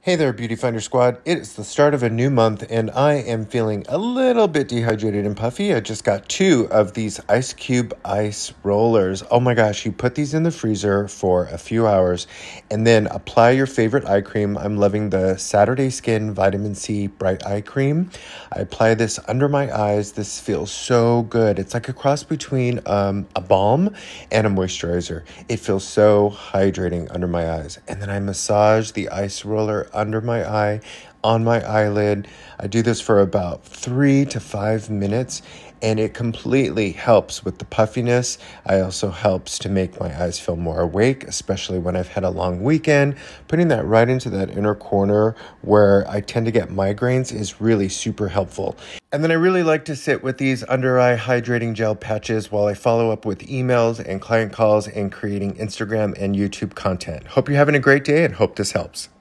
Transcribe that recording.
Hey there, Beauty Finder Squad. It is the start of a new month, and I am feeling a little bit dehydrated and puffy. I just got 2 of these Ice Cube ice rollers. Oh my gosh, you put these in the freezer for a few hours, and then apply your favorite eye cream. I'm loving the Saturday Skin Vitamin C Bright Eye Cream. I apply this under my eyes. This feels so good. It's like a cross between a balm and a moisturizer. It feels so hydrating under my eyes. And then I massage the ice roller under my eye, on my eyelid. I do this for about 3 to 5 minutes, and it completely helps with the puffiness. It also helps to make my eyes feel more awake, especially when I've had a long weekend. Putting that right into that inner corner where I tend to get migraines is really super helpful. And then I really like to sit with these under eye hydrating gel patches while I follow up with emails and client calls and creating Instagram and YouTube content. Hope you're having a great day and hope this helps.